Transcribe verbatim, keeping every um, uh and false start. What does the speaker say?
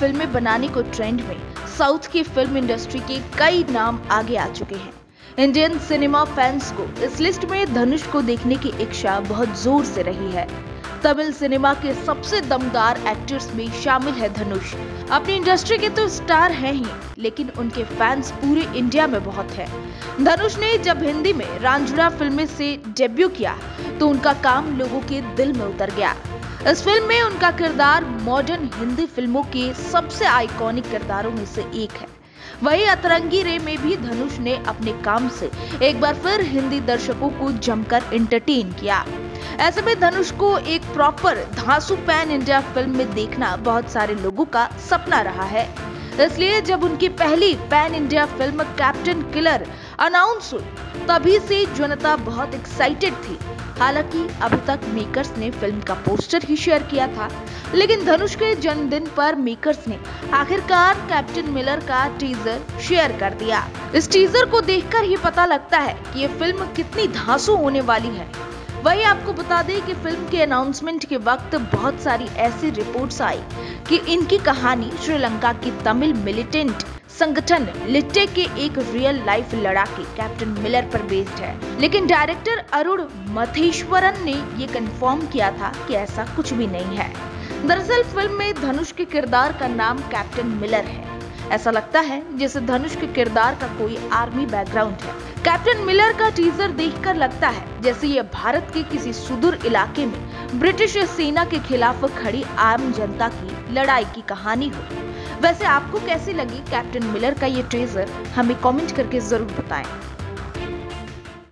फिल्में बनाने को ट्रेंड में साउथ की फिल्म इंडस्ट्री के कई नाम आगे आ चुके हैं। इंडियन सिनेमा फैंस को इस लिस्ट में धनुष को देखने की इच्छा बहुत जोर से रही है। तमिल सिनेमा के सबसे दमदार एक्टर्स में शामिल है धनुष। अपनी इंडस्ट्री के तो स्टार हैं ही, लेकिन उनके फैंस पूरे इंडिया में बहुत हैं। धनुष ने जब हिंदी में रांझुड़ा फिल्म से डेब्यू किया तो उनका काम लोगों के दिल में उतर गया। इस फिल्म में उनका किरदार मॉडर्न हिंदी फिल्मों के सबसे आइकॉनिक किरदारों में से एक है। वही अतरंगी रे में भी धनुष ने अपने काम से एक बार फिर हिंदी दर्शकों को जमकर एंटरटेन किया। ऐसे में धनुष को एक प्रॉपर धांसू पैन इंडिया फिल्म में देखना बहुत सारे लोगों का सपना रहा है। इसलिए जब उनकी पहली pan India film captain killer announce हुई तभी से जनता बहुत एक्साइटेड थी। हालांकि अभी तक मेकर्स ने फिल्म का पोस्टर ही शेयर किया था, लेकिन धनुष के जन्मदिन पर मेकर्स ने आखिरकार कैप्टन मिलर का टीजर शेयर कर दिया। इस टीजर को देखकर ही पता लगता है कि ये फिल्म कितनी धांसू होने वाली है। वही आपको बता दें कि फिल्म के अनाउंसमेंट के वक्त बहुत सारी ऐसी रिपोर्ट्स आई कि इनकी कहानी श्रीलंका की तमिल मिलिटेंट संगठन लिट्टे के एक रियल लाइफ लड़ाके कैप्टन मिलर पर बेस्ड है, लेकिन डायरेक्टर अरुण मथेश्वरन ने ये कंफर्म किया था कि ऐसा कुछ भी नहीं है। दरअसल फिल्म में धनुष के किरदार का नाम कैप्टन मिलर है। ऐसा लगता है जैसे धनुष के किरदार का कोई आर्मी बैकग्राउंड है। कैप्टन मिलर का टीजर देखकर लगता है जैसे ये भारत के किसी सुदूर इलाके में ब्रिटिश सेना के खिलाफ खड़ी आम जनता की लड़ाई की कहानी हो। वैसे आपको कैसी लगी कैप्टन मिलर का ये टीजर, हमें कमेंट करके जरूर बताएं।